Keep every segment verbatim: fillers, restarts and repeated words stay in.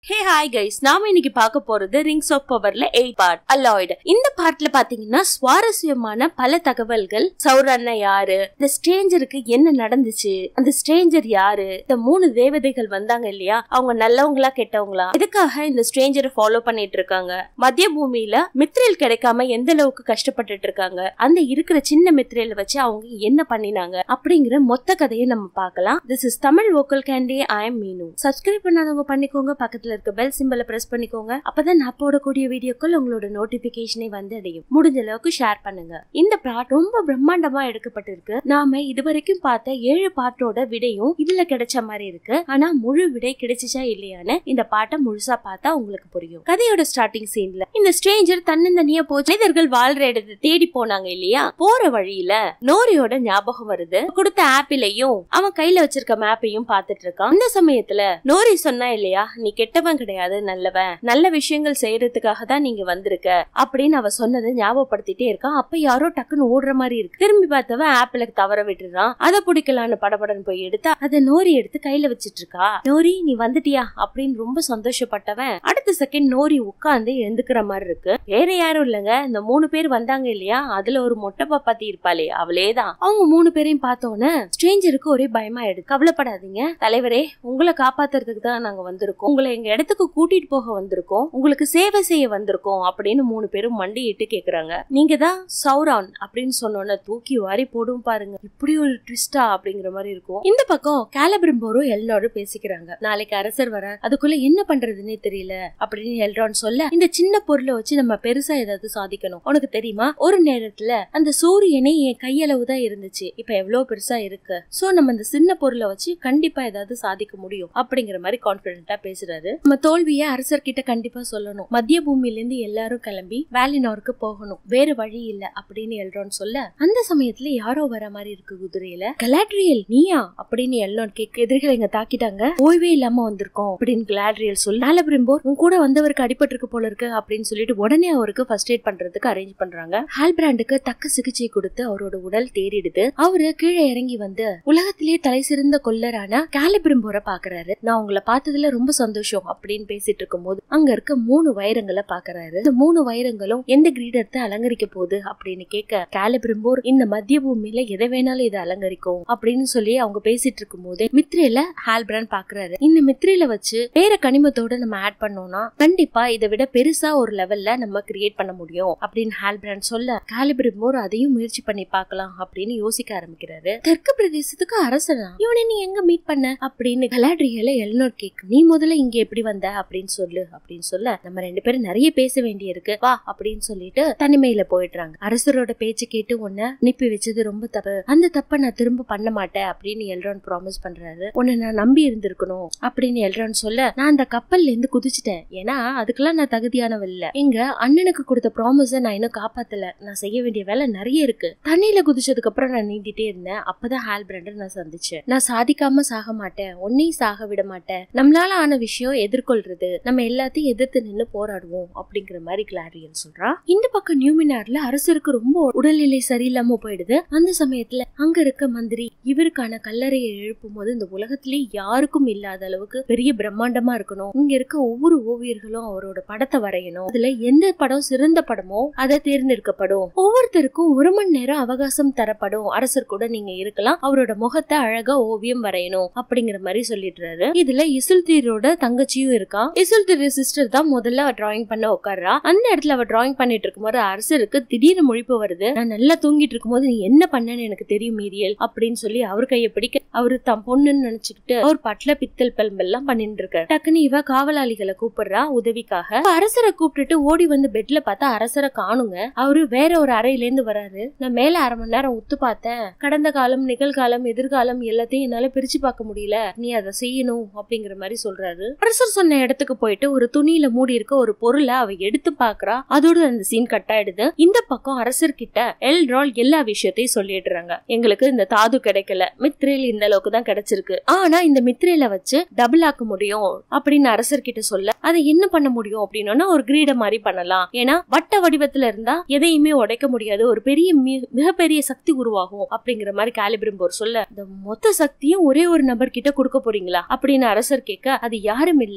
Hey hi guys, நாம இன்னைக்கு பார்க்க போறது ரிங்ஸ் ஆஃப் பவர்ல எயிட் பார்ட் அலாய்டு. இந்த பார்ட்ல பாத்தீங்கன்னா சுவாரஸ்யமான பல தகவல்கள். சௌரண்ணா யாரு, இந்த ஸ்ட்ரேஞ்சருக்கு என்ன நடந்துச்சு, அந்த ஸ்ட்ரேஞ்சர் யாரு, இந்த மூணு தேவதைகள் வந்தாங்க இல்லையா, அவங்க நல்லவங்களா கெட்டவங்களா, எதுக்காக இந்த ஸ்ட்ரேஞ்சரை ஃபாலோ பண்ணிட்டு இருக்காங்க, மத்திய பூமியில மித்ரேல் கிடைக்காம எந்த அளவுக்கு கஷ்டப்பட்டுட்டு இருக்காங்க, அந்த இருக்கிற சின்ன மித்ரேல வச்சு அவங்க என்ன பண்ணினாங்க அப்படிங்கிற மொத்த கதையை நம்ம பார்க்கலாம். This is Tamil vocal candy. I am Meenu. Subscribe பண்ணாதவங்க பண்ணிக்கோங்க, பக்கத்துல இருக்க பெல் சிம்பலை பிரஸ் பண்ணிக்கோங்க. அப்பதான் நான் போடக்கூடிய வீடியோக்கள் உங்களோட நோட்டிபிகேஷனை வந்து அடையும். முடிஞ்ச அளவுக்கு ஷேர் பண்ணுங்க. இந்த பார்ட் ரொம்ப பிரம்மாண்டமா எடுக்கப்பட்டிருக்கு. நாம இதுவரைக்கும் பார்த்த ஏழு பார்ட்டோட விடையும் இதுல கிடைச்ச மாதிரி இருக்கு. ஆனா முழு விடை கிடைச்சிச்சா இல்லையான்னு இந்த பாட்டை முழுசா பார்த்தா உங்களுக்கு புரியும். கதையோட ஸ்டார்டிங் சீன்ல இந்த ஸ்ட்ரேஞ்சர் தன்னந்தனியா போச்சு மனிதர்கள் வாழ்ற இடத்தை தேடி போனாங்க இல்லையா. போற வழியில நோரியோட ஞாபகம் வருது. கொடுத்த ஆப்பிளையும் அவன் கையில வச்சிருக்க மேப்பையும் பாத்துட்டு இருக்கான். அந்த சமயத்துல நோரி சொன்னா இல்லையா, நீ கெட்டவன் கிடையாது, நல்லவன், நல்ல விஷயங்கள் செய்யறதுக்காக தான் நீங்க வந்திருக்க அப்படின்னு அவ சொன்னதை ஞாபகப்படுத்திட்டே இருக்கான். அப்ப யாரோ டக்குன்னு ஓடுற மாதிரி இருக்கு. திரும்பி பார்த்தவன் ஆப்பிள தவற விட்டுறான். அதை பிடிக்கலான்னு படபடன்னு போய் எடுத்தா அதை நோரி எடுத்து கையில வச்சிட்டு இருக்கா. நோரி நீ வந்துட்டியா அப்படின்னு ரொம்ப சந்தோஷப்பட்டவன் அடுத்த செகண்ட் நோரி உட்கார்ந்து எழுந்துக்கிற மாதிரி இருக்கு. வேற யாரும் இல்லங்க, இந்த மூணு பேர் வந்தாங்க இல்லையா, அதுல ஒரு மொட்டை பாப்பாத்தி இருப்பாளே அவளேதான். அவங்க மூணு பேரையும் பார்த்தோன்னு ஸ்ட்ரேஞ்சருக்கு ஒரே பயமா எடுத்து, கவலைப்படாதீங்க தலைவரே, உங்களை காப்பாத்துறதுக்கு தான் நாங்க வந்திருக்கோம், உங்களை எங்க இடத்துக்கு கூட்டிட்டு போக வந்திருக்கோம், உங்களுக்கு சேவை செய்ய வந்திருக்கோம் அப்படின்னு மூணு பேரும் மண்டிட்டு கேக்குறாங்க. நீங்க தான் சௌரான் அப்படின்னு சொன்னோன்னு தூக்கி வாரி போடும் பாருங்க. இப்படி ஒரு ட்விஸ்டா அப்படிங்கிற மாதிரி இருக்கும். இந்த பக்கம் கேலபிரிம்போரும் எல்னோடும் பேசிக்கிறாங்க. நாளைக்கு அரசர் வர, அதுக்குள்ள என்ன பண்றதுன்னே தெரியல அப்படின்னு எல்ரான் சொல்ல, இந்த சின்ன பொருளை வச்சு நம்ம பெருசா ஏதாவது சாதிக்கணும். உனக்கு தெரியுமா, ஒரு நேரத்துல அந்த சூரியனே என் கையளவு தான் இருந்துச்சு, இப்ப எவ்வளவு பெருசா இருக்கு. சோ நம்ம இந்த சின்ன பொருளை வச்சு கண்டிப்பா ஏதாவது சாதிக்க முடியும் அப்படிங்கிற மாதிரி கான்பிடென்ட்டா பேசுறாரு. நம்ம தோல்வியை அரசர்கிட்ட கண்டிப்பா சொல்லணும். மத்திய பூமியில இருந்து எல்லாரும் கிளம்பி வேலினாருக்கு போகணும், வேற வழி இல்ல அப்படின்னு எல்ரான் சொல்ல, அந்த சமயத்துல யாரோ வர மாதிரி இருக்கு குதிரையில. கலாட்ரியல் நீயா அப்படின்னு எல்ரான் கேட்க, எதிரிகள் எங்க தாக்கிட்டாங்க, ஓய்வே இல்லாம வந்திருக்கோம் அப்படின்னு கலாட்ரியல் சொல்ல, கேலபிரிம்போர் உன் கூட வந்தவருக்கு அடிபட்டிருக்கு போல இருக்கு அப்படின்னு சொல்லிட்டு உடனே அவருக்கு ஃபர்ஸ்ட் எய்ட் பண்றதுக்கு அரேஞ்ச் பண்றாங்க. ஹால்பிராண்டுக்கு தக்க சிகிச்சை கொடுத்து அவரோட உடல் தேறிடுது. அவரு கீழே இறங்கி வந்து உலகத்திலேயே தலை சிறந்த கொல்லரான கேலபிரிம்போரை பாக்குறாரு. நான் உங்களை பார்த்ததுல ரொம்ப சந்தோஷம் அப்படின்னு பேசிட்டு இருக்கும் போது அங்க இருக்க மூணு வைரங்களை பாக்குறாரு. இந்த மூணு வைரங்களும் எந்த கிரீடத்தை அலங்கரிக்க போகுது அப்படின்னு கேட்க, கேலபிரிம்போர் இந்த மத்திய பூமியில எதை வேணாலும் இதை அலங்கரிக்கும் அப்படின்னு சொல்லி அவங்க பேசிட்டு இருக்கும் போது மித்ரேல ஹால்பிராண்ட் பாக்குறாரு. இந்த மித்ரேல வச்சு வேற கனிமத்தோட நம்ம ஆட் பண்ணோம்னா கண்டிப்பா இதை விட பெருசா ஒரு லெவல்ல நம்ம கிரியேட் பண்ண முடியும் அப்படின்னு ஹால்பிராண்ட் சொல்ல, கேலபிரிம்போர் அதையும் முயற்சி பண்ணி பார்க்கலாம் அப்படின்னு யோசிக்க ஆரம்பிக்கிறாரு. தெற்கு பிரதேசத்துக்கு அரசனா, இவனை நீ எங்க மீட் பண்ண அப்படின்னு கலாட்ரியல எல்னோர் கேக்கு, நீ முதல்ல இங்க எப்படி வந்த அப்படின்னு சொல்லு அப்படின்னு சொல்ல, நம்ம ரெண்டு பேரும் நிறைய பேச வேண்டிய இருக்கு வா அப்படின்னு சொல்லிட்டு தனிமையில போயிடுறாங்க. அரசரோட பேச்சு கேட்டு உன்னை அனுப்பி வச்சது ரொம்ப தப்பு, அந்த தப்ப நான் திரும்ப பண்ண மாட்டேன் அப்படின்னு எல்ரான் ப்ராமிஸ் பண்றாரு. உன்னை நான் நம்பி இருந்திருக்கணும் அப்படின்னு எல்ரான் சொல்ல, நான் அந்த கப்பல்ல இருந்து குதிச்சுட்டேன், ஏன்னா அதுக்கெல்லாம் நான் தகுதியானவ இல்ல, எங்க அண்ணனுக்கு கொடுத்த ப்ராமிஸ நான் இன்னும் காப்பாத்தல, நான் செய்ய வேண்டிய வேலை நிறைய இருக்கு. தண்ணியில குதிச்சதுக்கு அப்புறம் நான் நீந்திட்டே இருந்தேன். அப்பதான் ஹால்பிராண்டை நான் சந்திச்சேன். நான் சாதிக்காம சாக மாட்டேன், உன்னையும் சாக விட மாட்டேன், நம்மளால ஆன விஷயம் எதிர்கொள்றது, நம்ம எல்லாத்தையும் எதிர்த்து நின்னு போராடுவோம் அப்படிங்கிற மாதிரி கிளாரியல் சொல்றா. இந்த பக்கம் நியூமினார்ல அரசருக்கு ரொம்ப உடல்நிலை சரியில்லாம போயிடுது. அந்த சமயத்துல அங்க இருக்க மந்திரி இவருக்கான கல்லறையை எழுப்பும் போது இந்த உலகத்திலே யாருக்கும் இல்லாத அளவுக்கு பெரிய பிரம்மாண்டமா இருக்கணும், இங்க இருக்க ஒவ்வொரு ஓவியர்களும் அவரோட படத்தை வரையணும், அதுல எந்த படம் சிறந்த படமோ அதை தேர்ந்தெடுக்கப்படும், ஒவ்வொருத்தருக்கும் ஒரு மணி நேரம் அவகாசம் தரப்படும், அரசர் கூட நீங்க இருக்கலாம், அவரோட முகத்தை அழகா ஓவியம் வரையணும் அப்படிங்கிற மாதிரி சொல்லிடுறாரு. இதுல இசுல்தீரோட தங்கச்சியும் இருக்கா. இசுல்தீர் சிஸ்டர் தான் முதல்ல டிராயிங் பண்ண உட்கார்றா. அந்த இடத்துல அவ டிராயிங் பண்ணிட்டு இருக்கும்போது அரசருக்கு திடீர்னு முழிப்பு வருது. நான் நல்லா தூங்கிட்டு இருக்கும்போது நீ என்ன பண்ணன்னு எனக்கு தெரியும் மீரியல் அப்படின்னு சொல்லி அவர் கையை பிடிக்க, அவரு தம் பொண்ணுன்னு நினைச்சுக்கிட்டு அவர் பட்ல பித்தல் பல்பெல்லாம் பண்ணிட்டு இருக்காரு. டக்குன்னு இவ காவலாளிகளை கூப்பிடுறா உதவிக்காக. அரசரை கூப்பிட்டுட்டு ஓடி வந்து பெட்ல பார்த்தா அரசரை காணுங்க. அவரு வேற ஒரு அறையில இருந்து வராரு. நான் மேல அரை மணி நேரம் உத்து பார்த்தேன், கடந்த காலம் நிகழ்காலம் எதிர்காலம் எல்லாத்தையும் என்னால பிரிச்சு பார்க்க முடியல, நீ அதை செய்யணும் அப்படிங்கிற மாதிரி சொல்றாரு. அரசர் சொன்ன இடத்துக்கு போயிட்டு ஒரு துணியில மூடி இருக்க ஒரு பொருளை அவ எடுத்து பாக்குறா. அதோட அந்த சீன் கட் ஆயிடுது. இந்த பக்கம் அரசர்கிட்ட எல்ரால் எல்லா விஷயத்தையும் சொல்லிடுறாங்க. எங்களுக்கு இந்த தாது கிடைக்கல, மித்ரேல் இந்த அளவுக்கு தான் கிடைச்சிருக்கு, ஆனா இந்த மித்ரேல வச்சு டபுள் ஆக்க முடியும் அப்படின்னு அரசர்கிட்ட சொல்ல, அதை என்ன பண்ண முடியும் அப்படின்னா ஒரு கிரீட மாதிரி பண்ணலாம், ஏன்னா வட்ட வடிவத்துல இருந்தா எதையுமே உடைக்க முடியாது, ஒரு பெரிய மிகப்பெரிய சக்தி உருவாகும் அப்படிங்கிற மாதிரி கேலிபிரிம்போர் சொல்ல, இந்த மொத்த சக்தியும் ஒரே ஒரு நபர் கிட்ட கொடுக்க போறீங்களா அப்படின்னு அரசர் கேட்க, அது யாரும் இல்ல,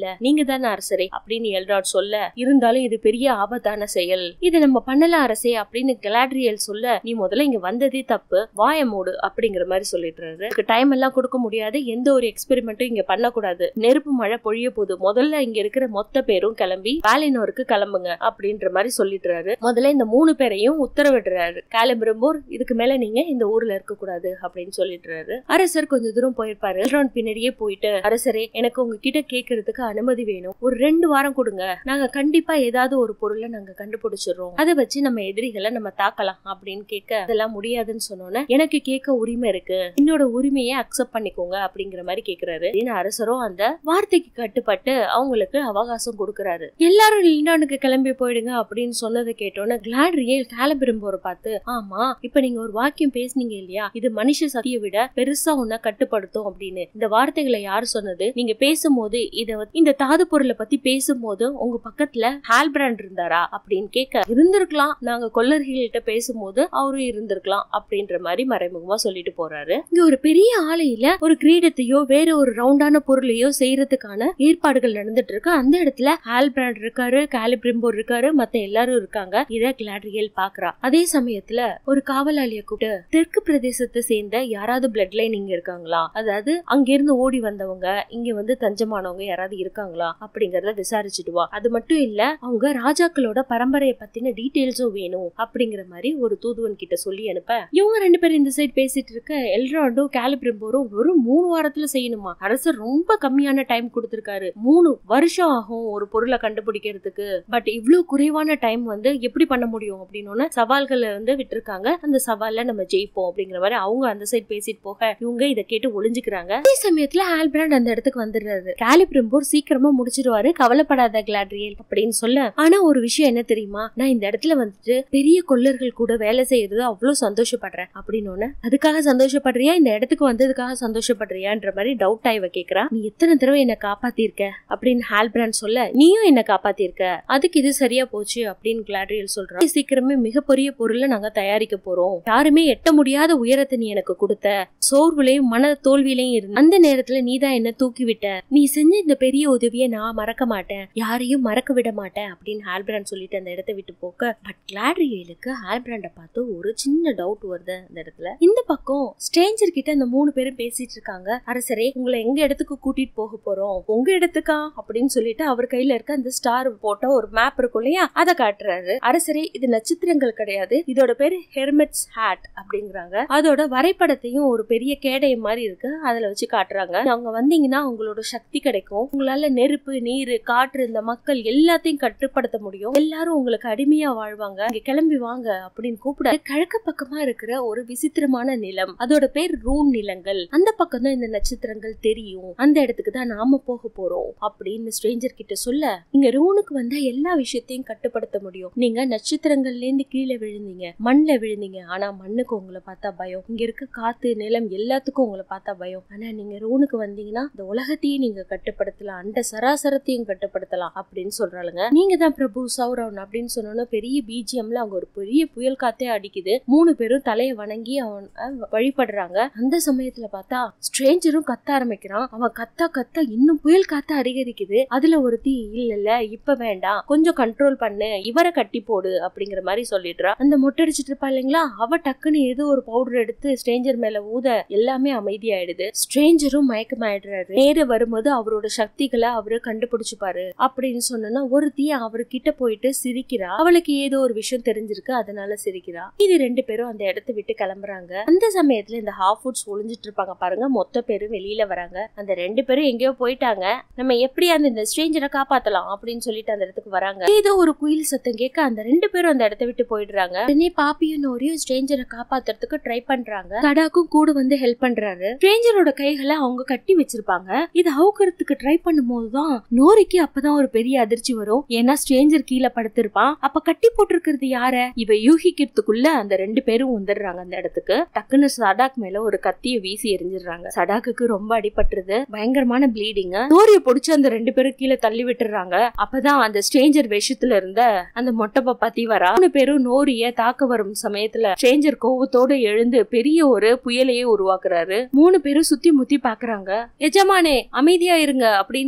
இல்ல, நீங்க தானே அரசரே அப்படின்னு எல்ராட் சொல்ல, இருந்தாலும் இது பெரிய ஆபத்தான செயல், இது நம்ம பண்ணல அரசே அப்படின்னு கலாட்ரியல் சொல்ல, நீ முதல்ல இங்க வந்ததே தப்பு, வாய மூடு அப்படிங்கிற மாதிரி சொல்லிடுறாரு. டைம் எல்லாம் கொடுக்க முடியாது, எந்த ஒரு எக்ஸ்பெரிமெண்ட்டும் இங்க பண்ணக்கூடாது, நெருப்பு மழை பொழிய போது, முதல்ல இங்க இருக்கிற மொத்த பேரும் கிளம்பி வேலினோருக்கு கிளம்புங்க அப்படின்ற மாதிரி சொல்லிடுறாரு. முதல்ல இந்த மூணு பேரையும் உத்தரவிடுறாரு. கேலிபிரம்போர் இதுக்கு மேல நீங்க இந்த ஊர்ல இருக்க கூடாது அப்படின்னு சொல்லிடுறாரு. அரசர் கொஞ்ச தூரம் போயிருப்பாரு. எல்ராண்ட் பின்னாடியே போயிட்டு, அரசரே எனக்கு உங்ககிட்ட கேட்கறதுக்கு அனுமதி வேணும், ஒரு ரெண்டு வாரம் கொடுங்க, நாங்க கண்டிப்பா ஏதாவது ஒரு பொருளை நாங்க கண்டுபிடிச்சிடறோம், அதை வச்சு நம்ம எதிரிகளை நம்ம தாக்கலாம் அப்படின்னு கேட்க, அதெல்லாம் முடியாதுன்னு சொன்னோன்னே, எனக்கு கேட்க உரிமை இருக்கு, என்னோட உரிமையை அக்செப்ட் பண்ணிக்கோங்க அப்படிங்கிற மாதிரி கேக்குறாரு. அரசரும் அந்த வார்த்தைக்கு கட்டுப்பட்டு அவங்களுக்கு அவகாசம் கொடுக்கறாரு. எல்லாரும் லிண்டானுக்கு கிளம்பி போயிடுங்க அப்படின்னு சொன்னதை கேட்டோன்னு கிளாட்ரியல் கேலிபிரம்போரை பார்த்து, ஆமா இப்ப நீங்க ஒரு வாக்கியம் பேசுனீங்க இல்லையா, இது மனுஷ சக்தியை விட பெருசா உன்ன கட்டுப்படுத்தும் அப்படின்னு, இந்த வார்த்தைகளை யாரு சொன்னது, நீங்க பேசும்போது இத இந்த தாது பொருளை பத்தி பேசும்போது உங்க பக்கத்துல ஹால்பிராண்ட் இருந்தாரா அப்படின்னு கேட்க, இருந்திருக்கலாம், நாங்க கொல்லர்கள்கிட்ட பேசும்போது அவரும் இருந்திருக்கலாம் அப்படின்ற மாதிரி மறைமுகமா சொல்லிட்டு போறாரு. இங்க ஒரு பெரிய ஆலையில ஒரு கிரீடத்தையோ வேற ஒரு ரவுண்டான பொருளையோ செய்யறதுக்கான ஏற்பாடுகள் நடந்துட்டு இருக்கு. அந்த இடத்துல ஹால்பிராண்ட் இருக்காரு, கேலிபிரம்போர் இருக்காரு, மத்த எல்லாரும் இருக்காங்க. இத கிளாட்ரியல் பாக்குறா. அதே சமயத்துல ஒரு காவலாளிய கூப்பிட்டு, தெற்கு பிரதேசத்தை சேர்ந்த யாராவது பிளட் லைன் இங்க இருக்காங்களா, அதாவது அங்க இருந்து ஓடி வந்தவங்க, இங்க வந்து தஞ்சமானவங்க யாராவது இருக்காங்களா அப்படிங்கறத விசாரிச்சுட்டு வா, அது மட்டும் இல்ல அவங்க ராஜாக்களோட பரம்பரையை பத்தின டீடைல்ஸும் வேணும் அப்படிங்கிற மாதிரி ஒரு தூதுவன் கிட்ட சொல்லி அனுப்ப, இவங்க ரெண்டு பேரும் இந்த சைடு பேசிட்டு இருக்க, எல்ராண்டும் கேலிபிரம்போரும் ஒரு மூணு வாரத்துல செய்யணுமா, அரசர் ரொம்ப கம்மியான டைம் கொடுத்திருக்காரு, மூணு வருஷம் ஆகும் ஒரு பொருளை கண்டுபிடிக்கிறதுக்கு, பட் இவ்வளவு குறைவான டைம் வந்து எப்படி பண்ண முடியும் அப்படின்னு சவால்களை வந்து விட்டுருக்காங்க, அந்த சவால்ல நம்ம ஜெயிப்போம் அப்படிங்கிற மாதிரி அவங்க அந்த சைடு பேசிட்டு போக, இவங்க இதை கேட்டு ஒளிஞ்சுக்கிறாங்க. அதே சமயத்துல ஹால்பிராண்ட் அந்த இடத்துக்கு வந்துடுறாரு. கேலிபிரம்போர் சீக்கிரமா முடிச்சிருவாரு, கவலைப்படாத கிளாட்ரியல் அப்படின்னு சொல்ல, ஆனா ஒரு விஷயம் என்ன தெரியுமா, நான் இந்த இடத்துல வந்துட்டு பெரிய கொல்லர்கள் கூட வேலை செய்யறது அவ்வளவு சந்தோஷப்படுறேன் அப்படின்னு, அதுக்காக சந்தோஷப்படுறியா, இந்த இடத்துக்கு வந்ததுக்காக சந்தோஷப்படுறியான்ற மாதிரி டவுட் ஆயிவ கேக்குறா. நீ எத்தனை தடவை என்ன காப்பாத்திருக்க அப்படின்னு ஹால்பிராண்ட் சொல்ல, நீயும் என்ன காப்பாத்திருக்க, அதுக்கு இது சரியா போச்சு அப்படின்னு கிளாட்ரியல் சொல்றா. சீக்கிரமே மிகப்பெரிய பொருளை நாங்க தயாரிக்க போறோம், யாருமே எட்ட முடியாத உயரத்தை நீ எனக்கு கொடுத்த, சோர்வுலையும் மன தோல்வியிலையும் இருந்து அந்த நேரத்துல நீதான் என்ன தூக்கி விட்ட, நீ செஞ்ச இந்த பெரிய உதவியை நான் மறக்க மாட்டேன், யாரையும் மறக்க விட மாட்டேன் அப்படின்னு ஹால்பிராண்ட் சொல்லிட்டு அந்த இடத்தை விட்டு போக்க, பட் கிளாட்ரியலுக்கு ஹால்பிராண்ட பார்த்து ஒரு சின்ன டவுட் வருது. அந்த இடத்துல இந்த பக்கம் ஸ்ட்ரேஞ்சர் கிட்ட அந்த மூணு பேரும் பேசிட்டு இருக்காங்க. அரசரே உங்களை எங்க இடத்துக்கு கூட்டிட்டு போக போறோம், உங்க இடத்துக்கா அப்படின்னு சொல்லிட்டு அவர் கையில இருக்க அந்த ஸ்டார் போட்ட ஒரு மேப் இருக்கும் இல்லையா, அதை காட்டுறாரு. அரசரே இது நட்சத்திரங்கள் கிடையாது, இதோட பேரு ஹெர்மெட்ஸ் ஹேட் அப்படிங்கிறாங்க. அதோட வரைபடத்தையும் ஒரு பெரிய கேடய மாதிரி இருக்கு, அதுல வச்சு காட்டுறாங்க. அவங்க வந்தீங்கன்னா உங்களோட சக்தி கிடைக்கும், உங்களால நெருப்பு நீர் காற்று இந்த மக்கள் எல்லாத்தையும் கட்டுப்படுத்த முடியும், எல்லாரும் உங்களுக்கு அடிமையா வாழ்வாங்க, இங்க கிளம்பி வாங்க அப்படின்னு கூப்பிட, கிழக்கு பக்கமா இருக்கிற ஒரு விசித்திரமான நிலம், அதோட பேர் ரூன் நிலங்கள், அந்த பக்கம் தான் இந்த நட்சத்திரங்கள் தெரியும், அந்த இடத்துக்கு தான் நாம போக போறோம் அப்படின்னு ஸ்ட்ரேஞ்சர் கிட்ட சொல்ல, இங்க ரூனுக்கு வந்தா எல்லா விஷயத்தையும் கட்டுப்படுத்த முடியும், நீங்க நட்சத்திரங்கள்ல இருந்து கீழே விழுந்தீங்க, மண்ல விழுந்தீங்க, ஆனா மண்ணுக்கு உங்களை பார்த்தா பயம், இங்க இருக்க காத்து நிலம் எல்லாத்துக்கும் உங்களை பார்த்தா பயம், ஆனா நீங்க ரூனுக்கு வந்தீங்கன்னா இந்த உலகத்தையும் நீங்க கட்டுப்படுத்தலாம், அந்த சராசரத்தையும் கட்டுப்படுத்தலாம் அப்படின்னு சொல்றாளுங்க. நீங்க தான் பிரபு சௌரவன் அப்படின்னு சொன்னோன்னா பெரிய பிஜிஎம்ல அவங்க ஒரு பெரிய புயல் காத்தே அடிக்குது. மூணு பேரும் தலையை வணங்கி அவன் வழிபடுறாங்க. அந்த சமயத்துல பார்த்தா ஸ்ட்ரேஞ்சரும் கத்த ஆரம்பிக்கிறான். அவன் கத்த கத்த இன்னும் புயல் காத்த அதிகரிக்குது. அதுல ஒரு தீ இல்ல இல்ல இப்ப வேண்டாம், கொஞ்சம் கண்ட்ரோல் பண்ணு, இவரை கட்டி போடு அப்படிங்கிற மாதிரி சொல்லிடுறா. அந்த மொட்டை அடிச்சிட்டு இருப்பா இல்லைங்களா, அவ டக்குன்னு ஏதோ ஒரு பவுடர் எடுத்து ஸ்ட்ரேஞ்சர் மேல ஊத எல்லாமே அமைதியாயிடுது. ஸ்ட்ரேஞ்சரும் மயக்கமாயிடுறாரு. நேர வரும்போது அவரோட சக்திகளை அவரு கண்டுபிடிச்சுப்பாரு அப்படின்னு சொன்னா ஒரு தீ அவரு கிட்ட போயிட்டு சிரிக்கிறா. அவளுக்கு ஏதோ ஒரு விஷயம் தெரிஞ்சிருக்கு, அதனால சிரிக்கிறா. இது ரெண்டு பேரும் அந்த இடத்தை விட்டு கிளம்புறாங்க. அந்த சமயத்துல இந்த ஹாஃப் ஃபுட்ஸ் ஒளிஞ்சிட்டு இருப்பாங்க பாருங்க, மொத்த பேரும் வெளியில வராங்க. அந்த ரெண்டு பேரும் எங்கேயோ போயிட்டாங்க, நம்ம எப்படி அந்த ஸ்ட்ரேஞ்சரை காப்பாத்தலாம் அப்படின்னு சொல்லிட்டு அந்த இடத்துக்கு வராங்க. ஏதோ ஒரு குயில் சத்தம் கேட்க அந்த ரெண்டு பேரும் அந்த இடத்தை விட்டு போயிடுறாங்க. உடனே பாப்பியும் நோரியும் ஸ்ட்ரேஞ்சரை காப்பாத்துறதுக்கு ட்ரை பண்றாங்க. தடாக்கும் கூட வந்து ஹெல்ப் பண்றாரு. ஸ்ட்ரேஞ்சரோட கைகளை அவங்க கட்டி வச்சிருப்பாங்க. இது அவுக்கிறதுக்கு ட்ரை பண்ணும் போதுதான் நோரிக்கு அப்பதான் ஒரு பெரிய அதிர்ச்சி வரும். ஏன்னா ஸ்ட்ரேஞ்சர் கீழே படுத்திருப்பான். அப்ப கட்டி போட்டிருக்கிறது யார இவ யூகிக்கிறதுக்குள்ள அந்த ரெண்டு பேரும் வந்துடுறாங்க அந்த இடத்துக்கு. டக்குன்னு சடாக் மேல ஒரு கத்திய வீசி எரிஞ்சிடுறாங்க. சடாக்கு ரொம்ப அடிபட்டுருது, பயங்கரமான ப்ளீடிங். நோரிய பொடிச்சு அந்த ரெண்டு பேரும் கீழே தள்ளி விட்டுறாங்க. அப்பதான் அந்த ஸ்ட்ரேஞ்சர் விஷயத்துல இருந்த அந்த மொட்டை பத்தி வரா. மூணு பேரும் நோரிய தாக்க வரும் சமயத்துல ஸ்ட்ரேஞ்சர் கோவத்தோட எழுந்து பெரிய ஒரு புயலையே உருவாக்குறாரு. மூணு பேரும் சுத்தி முத்தி பாக்குறாங்க. எஜமானே அமைதியா இருங்க அப்படின்னு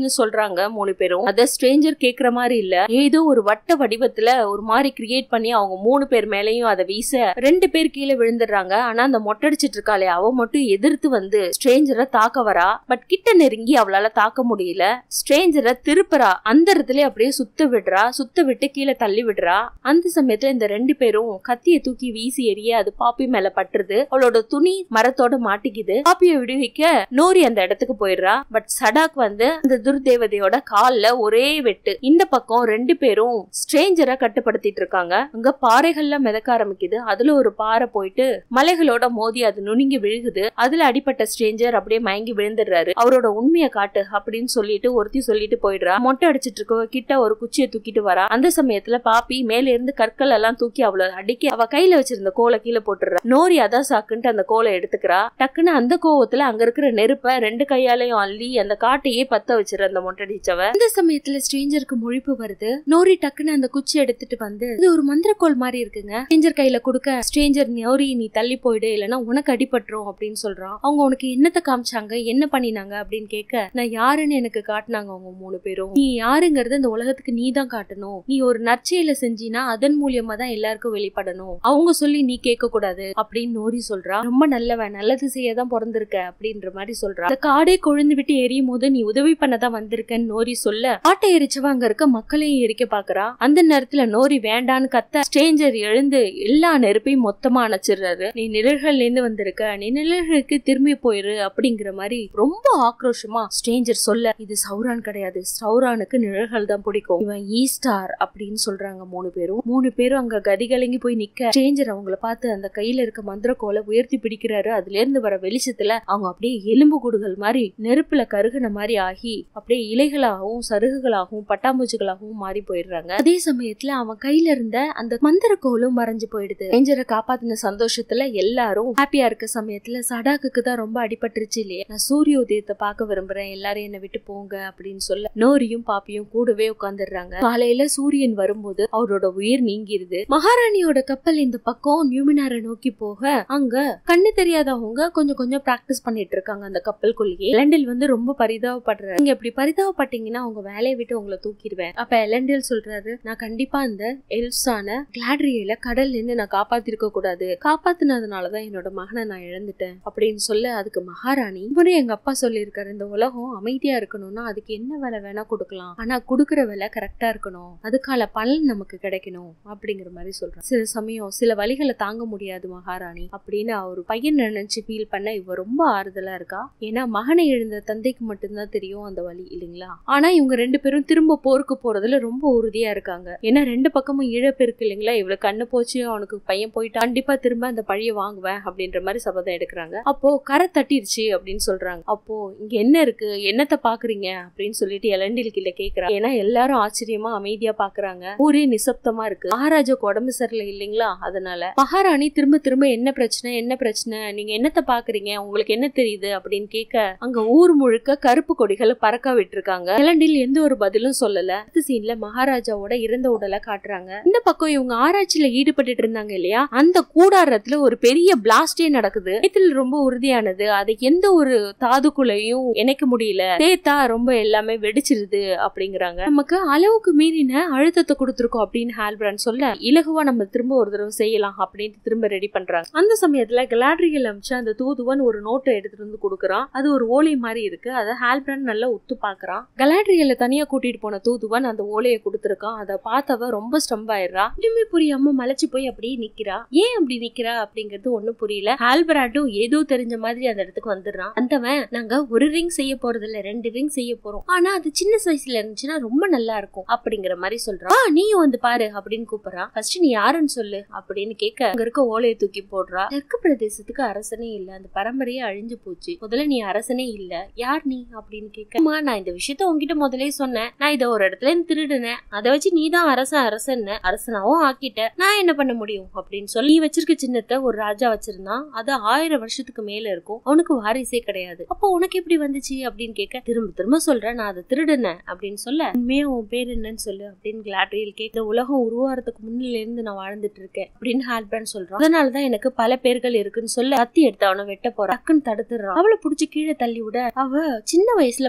அப்படின்னு சொல்றாங்க மூணு பேரும். அத ஸ்ட்ரேஞ்சர் கேக்குற மாதிரி இல்ல, ஏதோ ஒரு வட்ட வடிவத்துல ஒரு மாதிரி கிரியேட் பண்ணி அவங்க மூணு பேர் மேலையும் அதை வீச ரெண்டு பேர் கீழே விழுந்துடுறாங்க. ஆனா அந்த மொட்டடிச்சிட்டு இருக்காளே அவ மட்டும் எதிர்த்து வந்து ஸ்ட்ரேஞ்சரை தாக்க வரா. பட் கிட்ட நெருங்கி அவளால தாக்க முடியல. ஸ்ட்ரேஞ்சரை திருப்புறா, அந்த இடத்துல அப்படியே சுத்த விடுறா, சுத்த விட்டு கீழே தள்ளி விடுறா. அந்த சமயத்துல இந்த ரெண்டு பேரும் கத்திய தூக்கி வீசி எறிய அது பாப்பி மேல பட்டுருது. அவளோட துணி மரத்தோட மாட்டிக்குது. பாப்பியை விடுவிக்க நோரி அந்த இடத்துக்கு போயிடுறா. பட் சடாக் வந்து அந்த துர்தேவதையோட கால்ல ஒரே வெட்டு. இந்த பக்கம் ரெண்டு பேரும் ஸ்ட்ரேஞ்சரை கட்டுப்படுத்திட்டு இருக்காங்க. அங்க பாறைகள்ல மிதக்க ஆரம்பிக்குது. அதுல ஒரு பாறை போயிட்டு மலைகளோட மோதி அது நுணுங்கி விழுகுது. அதுல அடிப்பட்ட ஸ்ட்ரேஞ்சர் அப்படியே மயங்கி விழுந்துடுறாரு. அவரோட உண்மையை காட்டு அப்படின்னு சொல்லிட்டு ஒருத்தி சொல்லிட்டு போயிடுறா. மொட்டை அடிச்சிட்டு இருக்க கிட்ட ஒரு குச்சியை தூக்கிட்டு வரா. அந்த சமயத்துல பாப்பி மேல இருந்து கற்கள் எல்லாம் தூக்கி அவளை அடிக்க அவ கையில வச்சிருந்த கோலை கீழே போட்டுறா. நோரி அதான் சாக்குன்ட்டு அந்த கோலை எடுத்துக்கிறா. டக்குன்னு அந்த கோவத்துல அங்க இருக்கிற நெருப்ப ரெண்டு கையாலையும் அள்ளி அந்த காட்டையே பத்த வச்சிரு அந்த மொட்டடிச்சவ. அந்த சமயத்துல ஸ்ட்ரேஞ்சருக்கு முழிப்பு வருது. நோரி டக்குன்னு அந்த குச்சி எடுத்துட்டு வந்து இது ஒரு மந்திரக்கோள் மாதிரி இருக்குங்க, ஸ்ட்ரேஞ்சர் கையில கொடுக்க ஸ்ட்ரேஞ்சர் நோரி நீ தள்ளி போயிடு இல்லன்னா உனக்கு அடிபட்டுரும் அப்படின்னு சொல்றான். அவங்க உனக்கு என்னத்த காமிச்சாங்க, என்ன பண்ணினாங்க அப்படின்னு கேட்க நான் யாருன்னு எனக்கு காட்டினாங்க அவங்க மூணு பேரும். நீ யாருங்கிறது இந்த உலகத்துக்கு நீ தான் காட்டணும். நீ ஒரு நற்செயலை செஞ்சினா அதன் மூலியமா தான் எல்லாருக்கும் வெளிப்படணும். அவங்க சொல்லி நீ கேட்க கூடாது அப்படின்னு நோரி சொல்றா. ரொம்ப நல்லவன், நல்லது செய்யதான் பிறந்திருக்க அப்படின்ற மாதிரி சொல்றா. அந்த காடே கொழுந்து விட்டு எரியும் போது நீ உதவி பண்ணதான் வந்திருக்கன்னு நோரி சொல்ல ஆட்டை எரிச்சவ அங்க இருக்க மக்களையும் எரிக்க பாக்குறா. அந்த நேரத்துல நோரி வேண்டான்னு கத்த ஸ்ட்ரேஞ்சர் எழுந்து எல்லா நெருப்பையும் மொத்தமா அணைச்சிடுறாரு. நீ நிழல்கள்ல இருந்து வந்திருக்க, நீ நிழல்களுக்கு திரும்பி போயிரு அப்படிங்கிற மாதிரி ரொம்ப ஆக்ரோஷமா ஸ்ட்ரேஞ்சர் சொல்ல இது சௌரான் கிடையாது, சௌரானுக்கு நிழல்கள் தான் பிடிக்கும், இவன் ஈஸ்டார் அப்படின்னு சொல்றாங்க மூணு பேரும். மூணு பேரும் அங்க கதிகலங்கி போய் நிக்க ஸ்ட்ரேஞ்சர் அவங்கள பார்த்து அந்த கையில இருக்க மந்திரக்கோலை உயர்த்தி பிடிக்கிறாரு. அதுல இருந்து வர வெளிச்சத்துல அவங்க அப்படியே எலும்பு கூடுகள் மாதிரி நெருப்புல கருகுன மாதிரி ஆகி அப்படியே இலைகளாகவும் சருகுகளாகவும் பட்டாம்பூச்சிகளாகவும் மாறி போயிடுறாங்க. அதே சமயத்துல அவன் கையில இருந்த அந்த மந்திரக்கோலும் மறைஞ்சு போயிடுது. ஸ்ட்ரேஞ்சரை காப்பாத்தின சந்தோஷத்துல எல்லாரும் ஹாப்பியா இருக்க சமயத்துல சடாக்குக்கு தான் ரொம்ப அடிபட்டுருச்சு இல்லையா, நான் சூரிய உதயத்தை பார்க்க விரும்புறேன், எல்லாரும் என்னை விட்டு போங்க அப்படின்னு சொல்ல நோரியும் பாப்பியும் கூடவே உட்காந்துடுறாங்க. காலையில சூரியன் வரும்போது அவரோட உயிர் நீங்கிருது. மகாராணியோட கப்பல் இந்த பக்கம் நியூமினாரை நோக்கி போக அங்க கண்ணு தெரியாதவங்க கொஞ்சம் கொஞ்சம் பிராக்டிஸ் பண்ணிட்டு இருக்காங்க அந்த கப்பலுக்குள்ளேயே. எலண்டில் வந்து ரொம்ப பரிதாபப்படுறாரு. நீங்க இப்படி பரிதாபப்பட்டீங்கன்னா உங்க வேலையை விட்டு உங்களை தூக்கிடுவேன். அப்ப எலண்டில் சொல்றாரு நான் கண்டிப்பா இந்த எல்சான கிளாட்ரியல கடல்ல இருந்து நான் காப்பாத்திருக்க கூடாது, காப்பாத்தினதுனாலதான் என்னோட மகனை நான் இழந்துட்டேன் அப்படின்னு சொல்ல அதுக்கு மகாராணி இவரு எங்க அப்பா சொல்லியிருக்காரு இந்த உலகம் அமைதியா இருக்கணும்னா அதுக்கு என்ன வேலை வேணா கொடுக்கலாம், ஆனா குடுக்கற வேலை கரெக்டா இருக்கணும், அதுக்கான பலன் நமக்கு கிடைக்கணும் அப்படிங்கிற மாதிரி சொல்றாங்க. சில சமயம் சில வழிகளை தாங்க முடியாது மகாராணி அப்படின்னு அவரு பையன் நினைச்சு ஃபீல் பண்ண இவ ரொம்ப ஆறுதலா இருக்கா. ஏன்னா மகனை எழுந்த தந்தைக்கு மட்டும்தான் தெரியும் அந்த வழி இல்லைங்களா. ஆனா இவங்க ரெண்டு பேரும் திரும்ப போருக்கு போறதுல ரொம்ப உறுதியா இருக்காங்க. ஏன்னா ரெண்டு பக்கமும் இழப்பு இருக்கு இல்லைங்களா, இவ்வளவு கண்ணு போச்சு அவனுக்கு பையன் போயிட்டு கண்டிப்பா திரும்ப அந்த பழிய வாங்குவேன் அப்படின்ற மாதிரி சபதம் எடுக்கிறாங்க. அப்போ கரை தட்டிருச்சு அப்படின்னு சொல்றாங்க. அப்போ இங்க என்ன இருக்கு, என்னத்த பாக்குறீங்க அப்படின்னு சொல்லிட்டு எலண்டில் கிட்ட கேக்குறாங்க. ஏன்னா எல்லாரும் ஆச்சரியமா அமைதியா பாக்குறாங்க. ஊரே நிசப்தமா இருக்கு. மகாராஜாக்கு உடம்பு சரியில்லை இல்லைங்களா, அதனால மகாராணி திரும்ப திரும்ப என்ன பிரச்சனை என்ன பிரச்சனை நீங்க என்னத்த பாக்குறீங்க உங்களுக்கு என்ன தெரியுது அப்படின்னு கேட்க அங்க ஊர் முழுக்க கருப்பு கொடிகளை பறக்க விட்டுருக்காங்க. எலண்டில் எந்த ஒரு பதிலும் சொல்லல. அடுத்த சீன்ல மகாராஜாவோட இறந்த உடலை காட்டுறாங்க. இந்த பக்கம் இவங்க ஆராய்ச்சியில ஈடுபட்டு இருந்தாங்க இல்லையா, அந்த கூடாரத்துல ஒரு பெரிய பிளாஸ்டே நடக்குது. இதுல ரொம்ப உறுதியானது, அது எந்த ஒரு தாதுக்குள்ளையும் இணைக்க முடியல, தேத்தா ரொம்ப எல்லாமே வெடிச்சிருது அப்படிங்கிறாங்க. நமக்கு அளவுக்கு மீறின அழுத்தத்தை கொடுத்துருக்கோம் அப்படின்னு ஹால்பிராண்ட் சொல்ல இலகுவா நம்ம திரும்ப ஒரு தடவை செய்யலாம் அப்படின்னு திரும்ப ரெடி பண்றாங்க. அந்த சமயத்துல கிளாட்ரியல் அமிச்சு அந்த தூதுவன் ஒரு நோட்டை எடுத்துட்டு வந்து கொடுக்கறான். அது ஒரு ஓலை மாதிரி இருக்கு. அதை ஹால்பிராண்ட் நல்லா உத்து பாக்குறான். கிளாட்ரியல தனியா கூட்டிட்டு போன தூதுவன் அந்த ஓலையை கொடுத்துருக்கான். அதை பார்த்தவ ரொம்ப ஸ்டம்ப் ஆயிடுறா. இன்னுமே புரியாம மலைச்சு போய் அப்படியே நிக்கிறா. ஏன் அப்படி நிக்கிறா அப்படிங்கிறது ஒண்ணும் புரியல. ஹால்பிராண்டும் ஏதோ தெரிஞ்ச மாதிரி அந்த இடத்துக்கு வந்துடுறான். அந்தவன் நாங்க ஒரு ரிங் செய்ய போறது இல்ல, ரெண்டு ரிங் செய்ய போறோம், ஆனா அது சின்ன சைஸ்ல இருந்துச்சுன்னா ரொம்ப நல்லா இருக்கும் அப்படிங்கிற மாதிரி சொல்றான். நீயும் வந்து பாரு அப்படின்னு கூப்பிடுறான். ஃபர்ஸ்ட் நீ யாருன்னு சொல்லு அப்படின்னு கேட்க அங்க இருக்க ஓலையை தூக்கி போடுறா. தெற்கு பிரதேசத்துக்கு அரசனே இல்ல, அந்த பரம்பரையே அழிஞ்சு போச்சு, முதல்ல நீ அரசனே இல்ல, யார் நீ அப்படின்னு கேட்க நான் இந்த விஷயத்த உங்ககிட்ட முதலே சொன்னேன், நான் இதை ஒரு இடத்துல திருடுனேன், அதை வச்சு நீ தான் அரசன் அரசன் அரசனாவும் ஆக்கிட்ட, நான் என்ன பண்ண முடியும் அப்படின்னு சொல்லி நீ வச்சிருக்க சின்னத்தை ஒரு ராஜா வச்சிருந்தான், அது ஆயிரம் வருஷத்துக்கு மேல இருக்கும், அவனுக்கு வாரிசே கிடையாது, அப்போ உனக்கு எப்படி வந்துச்சு அப்படின்னு கேட்க திரும்ப திரும்ப சொல்றேன் நான் அதை திருடுனேன் அப்படின்னு சொல்ல உண்மையா உன் பேர் என்னன்னு சொல்லு அப்படின்னு கிளாட்ரியல் கேட்க உலகம் உருவாறதுக்கு முன்னில இருந்து நான் வாழ்ந்துட்டு இருக்கேன் அப்படின்னு ஹால்பிராண்ட் சொல்றான். அதனாலதான் எனக்கு பல பேர்கள் இருக்குன்னு சொல்ல கத்தி எடுத்து அவனை வெட்ட போறான். டக்குன்னு தடுத்துறான். அவளை புடிச்சு கீழே தள்ளி விட அவ சின்ன வயசுல வாழ்ந்த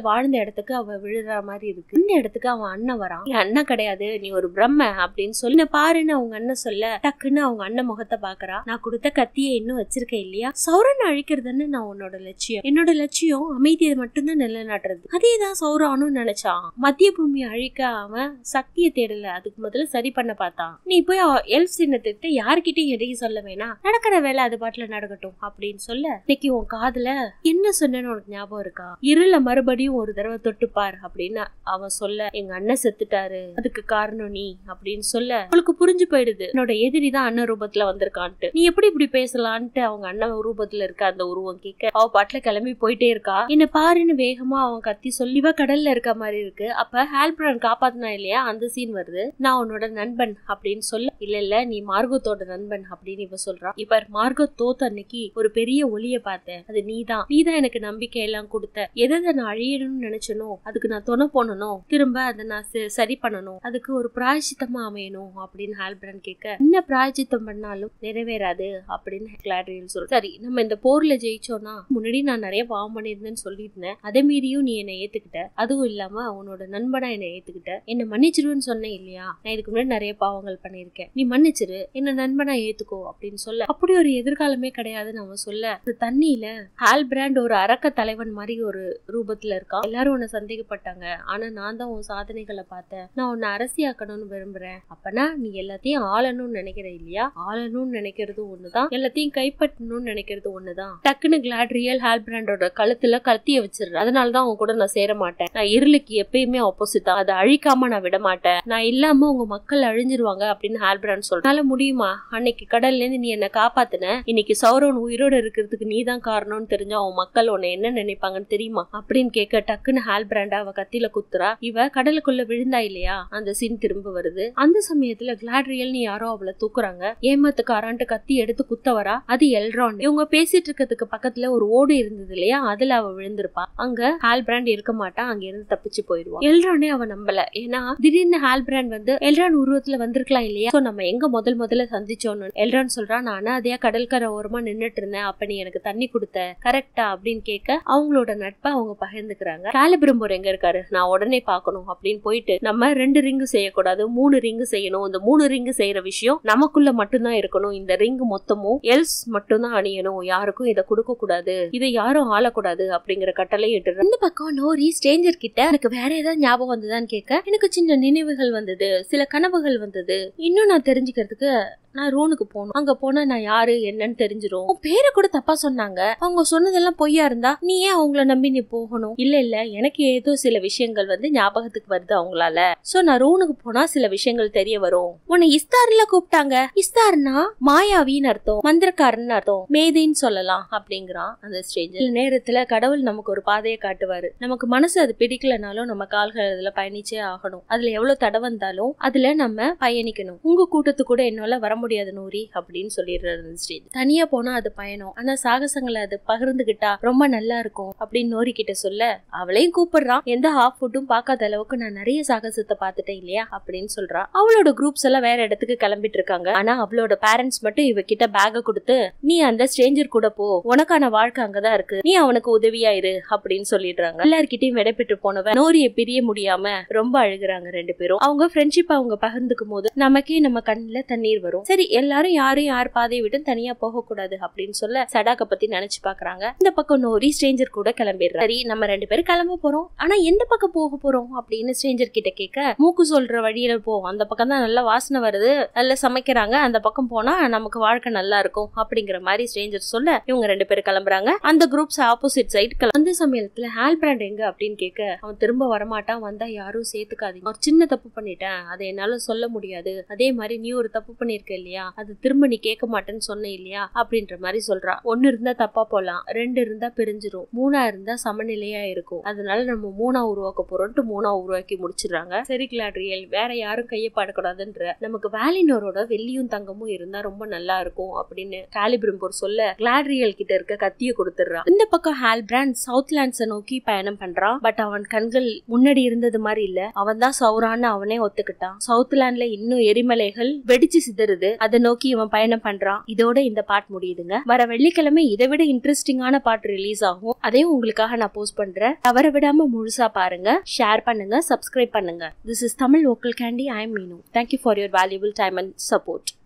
இடத்துக்கு அவ விழுற மாதிரி இருக்கு. இந்த இடத்துக்கு அவன் அண்ணன் வரான். என் அண்ணன் கிடையாது, நீ ஒரு பிரம்ம அப்படின்னு சொல்லி பாருன்னு அவங்க அண்ணன் சொல்ல டக்குன்னு அவங்க அண்ணன் முகத்தை பாக்குறா. நான் கொடுத்த கத்தியை இன்னும் வச்சிருக்கேன் இல்லையா, சௌரன் அழிக்கிறதுன்னு நான் உன்னோட லட்சியம். என்னோட லட்சியம் அமைதியை மட்டும்தான் நிலைநாட்டுறது. அதேதான் சௌரானும் நினைச்சான். மத்திய பூமி அழிக்க அவன் சக்தியை தேடல, அதுக்கு முதல்ல சரி பண்ண பார்த்தான். நீ போய் எல்ஃப் சின்னத்திட்ட யாருக்கிட்டையும் எதையும் சொல்ல வேணாம், நடக்கிற வேலை அது பாட்டுல நடக்கட்டும் அப்படின்னு சொல்ல, இன்னைக்கு உன் காதுல என்ன சொன்னேன்னு உனக்கு ஞாபகம் இருக்கா, இருள மறுபடியும் ஒரு தடவை தொட்டுப்பார் அப்படின்னு அவன் சொல்ல, எங்க அண்ணன் செத்துட்டாரு அதுக்கு காரணம் நீ அப்படின்னு சொல்ல அவளுக்கு புரிஞ்சு போயிடுது என்னோட எதிரி தான் அண்ணன் ரூபத்துல வந்திருக்கான்ட்டு. நீ எப்படி இப்படி பேசலான்ட்டு அவங்க அண்ணன் ரூபத்துல இருக்க அந்த உருவம் கேட்க அவ பாட்டுல கிளம்பி போயிட்டே இருக்கா. என்ன பாருன்னு வேகமா அவன் கத்தி சொல்லி இவ கடல்ல இருக்க மாதிரி இருக்கு. அப்ப ஹால்பிரான் காப்பாத்தினா இல்லையா அந்த சீன் வருது. நான் உன்னோட நண்பன் அப்படின்னு சொல்ல, இல்ல இல்ல நீ மார்கத்தோட நண்பன் அப்படின்னு இவ சொல்றா. இப்ப மார்கத் தோத்த அன்னைக்கு ஒரு பெரிய ஒளிய பார்த்தேன், அது நீதான் நீதான் எனக்கு நம்பிக்கை எல்லாம் கொடுத்த. எதை நான் அழியணும்னு நினைச்சனோ அதுக்கு நான் துணை போனணும், திரும்ப அதை நான் சரி பண்ணணும், அதுக்கு ஒரு பிராயச்சித்தமா அமையணும் அப்படின்னு ஹால்பிரான் கேட்க, என்ன பிராயச்சித்தம் பண்ணாலும் நிறைவேறாது அப்படின்னு கிளாட்ரியல் சொல்ற. சரி நம்ம இந்த போர்ல ஜெயிச்சோம்னா, முன்னாடி நான் நிறைய பாவம் பண்ணிருந்தேன்னு சொல்லியிருந்தேன், அதே மீறியும் நீ என்னை ஏத்துக்கிட்ட, அதுவும் இல்லாம உன்னோட நண்பனா என்னை ஏத்துக்கிட்ட, என்ன மன்னிச்சிருன்னு சொன்னேன் இல்லையா, நான் இதுக்கு முன்னாடி நிறைய பாவங்கள் பண்ணிருக்கேன், நீ மன்னிச்சிரு என்ன நண்பனா ஏத்துக்கோ அப்படின்னு சொல்ல, அப்படி ஒரு எதிர்காலமே கிடையாதுன்னு அவன் சொல்ல, அந்த தண்ணியில ஹால்பிராண்ட் ஒரு அரக்க தலைவன் மாதிரி ஒரு ரூபத்துல இருக்கான். எல்லாரும் உன்னை சந்தேகப்பட்டாங்க, ஆனா நான் தான் உன் சாதனைகளை பார்த்தேன், நான் உன்னை அரசியாக்கணும்னு விரும்புறேன். அப்பனா நீ எல்லாத்தையும் ஆளணும்னு நினைக்கிற இல்லையா, ஆளணும்னு நினைக்கிறது ஒண்ணுதான், எல்லாத்தையும் கைப்பற்றணும்னு நினைக்கிறது ஒண்ணுதான். டக்குன்னு கிளாட்ரியல் ஹால்பிராண்டோட கழுத்துல கத்திய வச்சிரு, அதனாலதான் உன் கூட நான் சேர மாட்டேன், நான் இருளுக்கு எப்பயுமே ஆப்போசிட் தான், அதை அழிக்காம நான் விட மாட்டேன், நான் இல்லாம உங்க மக்கள் அழிஞ்சிருவாங்க அப்படின்னு ஹால்பிராண்ட் சொல்ற. அதனால முடியுமா, அன்னைக்கு கடல்ல இருந்து நீ என்ன காப்பாத்தின, இன்னைக்கு சௌரன் உயிரோட இருக்கிறதுக்கு நீ தான் காரணம்னு தெரிஞ்சா உன் மக்கள் உன்னை என்ன நினைப்பாங்கன்னு தெரியுமா அப்படின்னு கேட்க, டக்குன்னு ஹால்பிராண்டா அவ கத்தியில குத்துறா. இவ கடலுக்குள்ள விழுந்தா இல்லையா அந்த சீன் திரும்ப வருது. அந்த சமயத்துல கிளாட்ரியல் நீ யாரோ அவளை தூக்குறாங்க, ஏமாத்துக்காரான்ட்டு கத்தி எடுத்து குத்த வரா, அது எல்ரான். இவங்க பேசிட்டு இருக்கிறதுக்கு பக்கத்துல ஒரு ஓடு இருந்தது இல்லையா, அதுல அவ விழுந்திருப்பா. அங்க ஹால்பிராண்ட் இருக்க மாட்டான், அங்க இருந்து தப்பிச்சு போயிடுவான். எல்ரானே அவ நம்பல, ஏன்னா திடீர்னு ஹால்பிராண்ட் வந்து எல்ரான் உருவத்துல வந்திருக்கலாம் இல்லையா, சோ நம்ம எங்க முதல் முதல்ல சந்திச்சோன்னு. எல்ரான் சொல்றான், நான் அதையா கடற்கரை ஓரமா நின்னுட்டு இருந்தேன், அப்ப நீ எனக்கு தண்ணி கொடுத்த கரெக்டா அப்படின்னு கேட்க, அவங்களோட நட்பை அவங்க பகிர்ந்துக்கிறாங்க. காலிபிரம்போர் எங்க இருக்காரு, நான் உடனே பாக்கணும் அப்படின்னு போயிட்டு, நம்ம ரெண்டு ரிங்கு செய்யக்கூடாது மூணு ரிங்கு செய்யணும், இந்த மூணு ரிங்கு செய்யற விஷயம் நமக்குள்ள மட்டும்தான் இருக்கணும், இந்த ரிங்கு மொத்தமும் எல்ஸ் மட்டும்தான் அணியணும், யாருக்கும் இதை கொடுக்க கூடாது, இதை யாரும் ஆளக்கூடாது அப்படிங்கிற கட்டளை இட்டு. இந்த பக்கம் நோரி ஸ்ட்ரேஞ்சர் கிட்ட எனக்கு வேற ஏதாவது ஞாபகம் வந்ததான்னு கேட்க, எனக்கு சின்ன நினைவுகள் வந்தது, சில கனவுகள் வந்தது, இன்னும் நான் தெரிஞ்சுக்கிறதுக்கு நான் ரூனுக்கு போகணும், அங்க போனா நான் யாரு என்னன்னு தெரிஞ்சிரும், உன் பேரை கூட தப்பா சொன்னாங்க, அவங்க சொன்னதெல்லாம் பொய்யா இருந்தா நீ ஏன் அவங்கள நம்பி நீ போகணும், இல்ல இல்ல எனக்கு ஏதோ சில விஷயங்கள் வந்து ஞாபகத்துக்கு வருது அவங்களால, சோ நான் ரூனுக்கு போனா சில விஷயங்கள் தெரிய வரும். உன்னை இஸ்தார்ல கூப்பிட்டாங்க, இஸ்தார்னா மாயாவின்னு அர்த்தம், மந்திரக்காரன்னு அர்த்தம், மேதைன்னு சொல்லலாம் அப்படிங்கிறான் அந்த ஸ்ட்ரேஞ்சர். நேரத்துல கடவுள் நமக்கு ஒரு பாதையை காட்டுவாரு, நமக்கு மனசு அது பிடிக்கலனாலும் நம்ம கால்கள் அதுல பயணிச்சே ஆகணும், அதுல எவ்வளவு தடை வந்தாலும் அதுல நம்ம பயணிக்கணும், உங்க கூட்டத்து கூட என்னால வர முடியாது நூரி அப்படின்னு சொல்லிடுறாரு. தனியா போனா அது பயணம், ஆனா சாகசங்களை அது பகிர்ந்துகிட்டா ரொம்ப நல்லா இருக்கும் அப்படின்னு நோரி கிட்ட சொல்ல, அவளையும் கூப்பிடுறான், எந்த ஹாஃப் ஃபுட்டும் பார்க்காத அளவுக்கு நான் நிறைய சாகசத்தை பார்த்துட்டேன் இல்லையா அப்படின்னு சொல்றா. அவளோட குரூப்ஸ் எல்லாம் வேற இடத்துக்கு கிளம்பிட்டு இருக்காங்க, ஆனா அவளோட பேரண்ட்ஸ் மட்டும் இவகிட்ட பேக கொடுத்து, நீ அந்த ஸ்ட்ரேஞ்சர் கூட போ, உனக்கான வாழ்க்கை அங்கதான் இருக்கு, நீ அவனுக்கு உதவியாயிரு அப்படின்னு சொல்லிடுறாங்க. எல்லார்கிட்டையும் விடைபெற்று போனவன் நோரிய பிரிய முடியாம ரொம்ப அழுகுறாங்க ரெண்டு பேரும். அவங்க ஃப்ரெண்ட்ஷிப் அவங்க பகிர்ந்துக்கும் போது நமக்கே நம்ம கண்ணுல தண்ணீர் வரும். சரி எல்லாரும் யாரும் யார் பாதையை விட்டு தனியா போக கூடாது அப்படின்னு சொல்ல சடாக்க பத்தி நினைச்சு பாக்குறாங்க. இந்த பக்கம் நோரி ஸ்ட்ரேஞ்சர் கூட கிளம்பிடுறாரு. சரி நம்ம ரெண்டு பேரும் கிளம்ப போறோம், ஆனா எந்த பக்கம் போக போறோம் அப்படின்னு ஸ்ட்ரேஞ்சர் கிட்ட கேட்க, மூக்கு சொல்ற வழியில போ, அந்த பக்கம் தான் நல்ல வாசனை வருது, நல்லா சமைக்கிறாங்க, அந்த பக்கம் போனா நமக்கு வாழ்க்கை நல்லா இருக்கும் அப்படிங்கிற மாதிரி ஸ்ட்ரேஞ்சர் சொல்ல இவங்க ரெண்டு பேரும் கிளம்புறாங்க. அந்த குரூப்ஸ் ஆப்போசிட் சைடு. அந்த சமயத்துல ஹால்பிராண்ட் எங்க அப்படின்னு கேட்க, அவன் திரும்ப வரமாட்டான், வந்தா யாரும் சேர்த்துக்காதீங்க, ஒரு சின்ன தப்பு பண்ணிட்டேன் அதை என்னால சொல்ல முடியாது, அதே மாதிரி நீ ஒரு தப்பு பண்ணிருக்க இல்லையா, அது திரும்ப நீ கேட்க மாட்டேன்னு சொன்ன இல்லையா அப்படின்ற மாதிரி சொல்றா. ஒன்னு இருந்தா தப்பா போலாம், ரெண்டு இருந்தா பிரிஞ்சிரும், மூணா இருந்தா சமநிலையா இருக்கும், அதனால நம்ம மூணா உருவாக்க போறோம்ட்டு மூணா உருவாக்கி முடிச்சிடறாங்க. சரி கிளாட்ரியல் வேற யாரும் கைய பாடக்கூடாதுன்ற, நமக்கு வேலினோரோட வெள்ளியும் தங்கமும் இருந்தா ரொம்ப நல்லா இருக்கும் அப்படின்னு காலிபிரம்போர் சொல்ல, கிளாட்ரியல் கிட்ட இருக்க கத்திய கொடுத்துடுறான். இந்த பக்கம் ஹால்பிராண்ட் சவுத்லாண்ட்ஸை நோக்கி பயணம் பண்றான். பட் அவன் கண்கள் முன்னாடி இருந்தது மாதிரி இல்ல, அவன் தான் சௌரான்னு அவனே ஒத்துக்கிட்டான். சவுத்லாண்ட்ல இன்னும் எரிமலைகள் வெடிச்சு சிதறுது, அதை நோக்கி இவன் பயணம் பண்றான். இதோட இந்த பார்ட் முடியுதுங்க. வர வெள்ளிக்கிழமை இதை விட இன்ட்ரெஸ்டிங்கான பார்ட் ரிலீஸ் ஆகும், அதையும் உங்களுக்காக நான் போஸ்ட் பண்றேன். தவற தவற விடாம முழுசா பாருங்க, ஷேர் பண்ணுங்க, சப்ஸ்கிரைப் பண்ணுங்க. This is Tamil Local Candy. I am Meenu. Thank you for your valuable time and support.